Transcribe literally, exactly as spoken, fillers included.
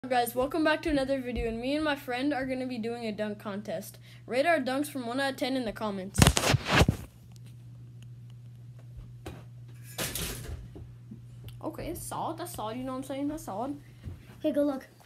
Guys, welcome back to another video, and me and my friend are going to be doing a dunk contest. Rate our dunks from one out of ten in the comments. Okay, it's solid. That's solid, you know what I'm saying? That's solid. Okay, go look.